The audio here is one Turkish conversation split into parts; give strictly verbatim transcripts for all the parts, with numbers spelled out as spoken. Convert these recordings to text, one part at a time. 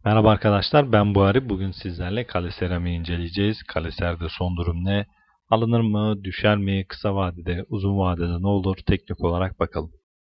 Merhaba arkadaşlar, ben Buhari. Bugün sizlerle Kale Seramik'i inceleyeceğiz. Kale Ser'de son durum ne? Alınır mı, düşer mi, kısa vadede, uzun vadede ne olur? Teknik olarak bakalım.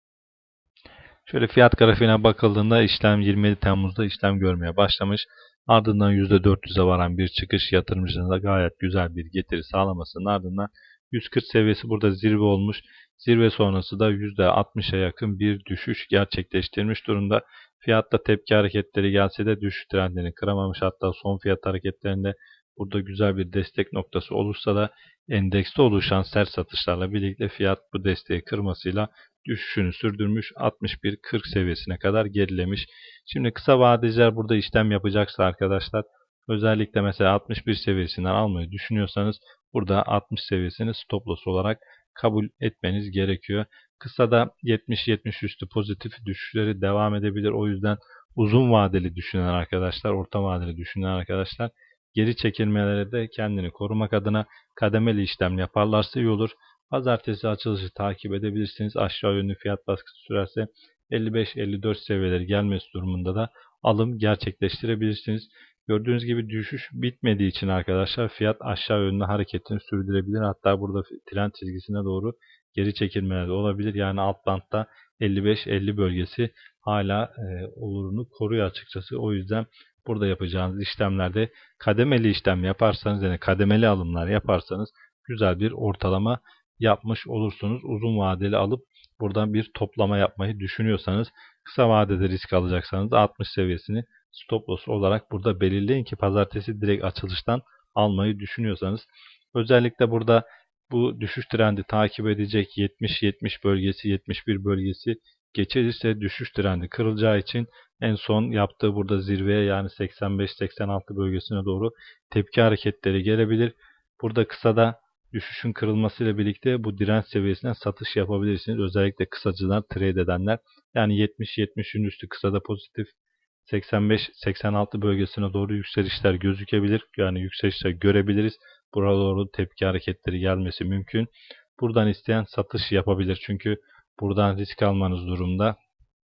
Şöyle fiyat grafiğine bakıldığında işlem yirmi yedi Temmuz'da işlem görmeye başlamış. Ardından yüzde dört yüze varan bir çıkış yatırımcının da gayet güzel bir getiri sağlamasının ardından yüz kırk seviyesi burada zirve olmuş. Zirve sonrası da yüzde altmışa yakın bir düşüş gerçekleştirmiş durumda. Fiyatta tepki hareketleri gelse de düşüş trendini kıramamış. Hatta son fiyat hareketlerinde burada güzel bir destek noktası olursa da endekste oluşan sert satışlarla birlikte fiyat bu desteği kırmasıyla düşüşünü sürdürmüş, altmış bir kırk seviyesine kadar gerilemiş. Şimdi kısa vadeciler burada işlem yapacaksa arkadaşlar, özellikle mesela altmış bir seviyesinden almayı düşünüyorsanız burada altmış seviyesini stop loss olarak kabul etmeniz gerekiyor. Kısada yetmiş yetmiş üstü pozitif düşüşleri devam edebilir. O yüzden uzun vadeli düşünen arkadaşlar, orta vadeli düşünen arkadaşlar geri çekilmelere de kendini korumak adına kademeli işlem yaparlarsa iyi olur. Pazartesi açılışı takip edebilirsiniz. Aşağı yönlü fiyat baskısı sürerse elli beş elli dört seviyeleri gelmesi durumunda da alım gerçekleştirebilirsiniz. Gördüğünüz gibi düşüş bitmediği için arkadaşlar fiyat aşağı yönlü hareketini sürdürebilir. Hatta burada trend çizgisine doğru geri çekilmeler de olabilir. Yani alt bantta elli beş elli bölgesi hala e, olurunu koruyor açıkçası. O yüzden burada yapacağınız işlemlerde kademeli işlem yaparsanız, yani kademeli alımlar yaparsanız güzel bir ortalama yapmış olursunuz. Uzun vadeli alıp buradan bir toplama yapmayı düşünüyorsanız, kısa vadede risk alacaksanız altmış seviyesini stop loss olarak burada belirleyin ki pazartesi direkt açılıştan almayı düşünüyorsanız. Özellikle burada bu düşüş trendi takip edecek yetmiş yetmiş bölgesi, yetmiş bir bölgesi geçilirse düşüş trendi kırılacağı için en son yaptığı burada zirveye, yani seksen beş seksen altı bölgesine doğru tepki hareketleri gelebilir. Burada kısada düşüşün kırılmasıyla birlikte bu direnç seviyesinden satış yapabilirsiniz. Özellikle kısacılar, trade edenler. Yani yetmiş yetmişin üstü kısada pozitif, seksen beş seksen altı bölgesine doğru yükselişler gözükebilir. Yani yükselişler görebiliriz. Buraya doğru tepki hareketleri gelmesi mümkün. Buradan isteyen satış yapabilir. Çünkü buradan risk almanız durumda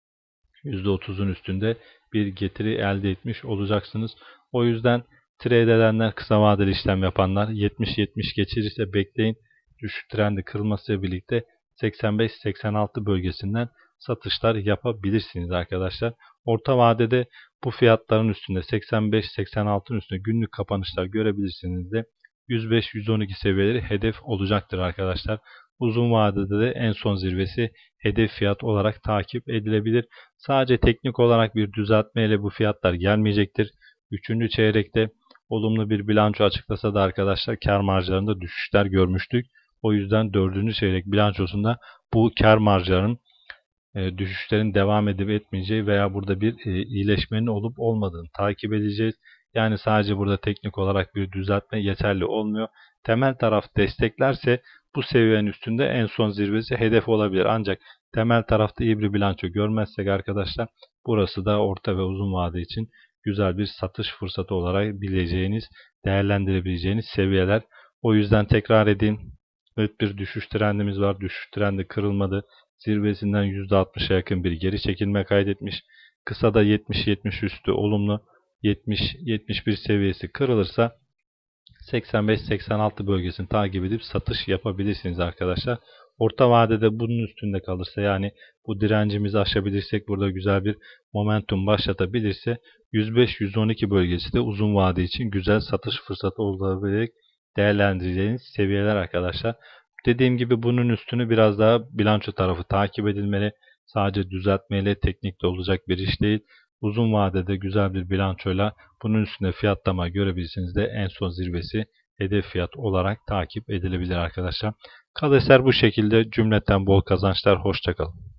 yüzde otuzun üstünde bir getiri elde etmiş olacaksınız. O yüzden trade edenler, kısa vadeli işlem yapanlar yetmiş yetmiş geçirirse bekleyin. Düşüş trendi kırılmasıyla birlikte seksen beş seksen altı bölgesinden satışlar yapabilirsiniz arkadaşlar. Orta vadede bu fiyatların üstünde seksen beş seksen altının üstünde günlük kapanışlar görebilirsiniz de yüz beş yüz on iki seviyeleri hedef olacaktır arkadaşlar. Uzun vadede de en son zirvesi hedef fiyat olarak takip edilebilir. Sadece teknik olarak bir düzeltmeyle bu fiyatlar gelmeyecektir. Üçüncü çeyrekte olumlu bir bilanço açıklasa da arkadaşlar kar marjlarında düşüşler görmüştük. O yüzden dördüncü çeyrek bilançosunda bu kar marjlarının e, düşüşlerin devam edip etmeyeceği veya burada bir e, iyileşmenin olup olmadığını takip edeceğiz. Yani sadece burada teknik olarak bir düzeltme yeterli olmuyor. Temel taraf desteklerse bu seviyenin üstünde en son zirvesi hedef olabilir. Ancak temel tarafta iyi bir bilanço görmezsek arkadaşlar, burası da orta ve uzun vade için güzel bir satış fırsatı olarak bileceğiniz, değerlendirebileceğiniz seviyeler. O yüzden tekrar edeyim. Evet, bir düşüş trendimiz var. Düşüş trendi kırılmadı. Zirvesinden yüzde altmışa yakın bir geri çekilme kaydetmiş. Kısada yetmiş yetmiş üstü olumlu. yetmiş yetmiş bir seviyesi kırılırsa seksen beş seksen altı bölgesini takip edip satış yapabilirsiniz arkadaşlar. Orta vadede bunun üstünde kalırsa, yani bu direncimizi aşabilirsek, burada güzel bir momentum başlatabilirse yüz beş yüz on iki bölgesi de uzun vade için güzel satış fırsatı olabilecek değerlendireceğiniz seviyeler arkadaşlar. Dediğim gibi bunun üstünü biraz daha bilanço tarafı takip edilmeli. Sadece düzeltmeyle teknikte olacak bir iş değil. Uzun vadede güzel bir bilançoyla bunun üstünde fiyatlama görebilirsiniz de en son zirvesi hedef fiyat olarak takip edilebilir arkadaşlar. Kadeser bu şekilde. Cümleten bol kazançlar. Hoşçakalın.